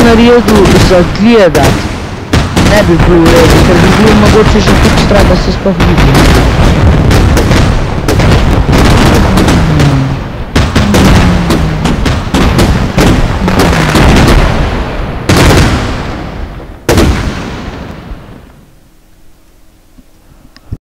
na redu za gledat. Ne bi bil v redu, ker bi bilo mogoče že tudi strah, da se sploh vidi.